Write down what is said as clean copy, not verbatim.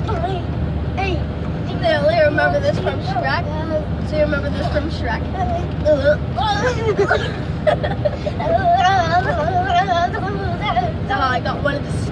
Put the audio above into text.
Hey, you remember this from Shrek? So you remember this from Shrek? I got one of the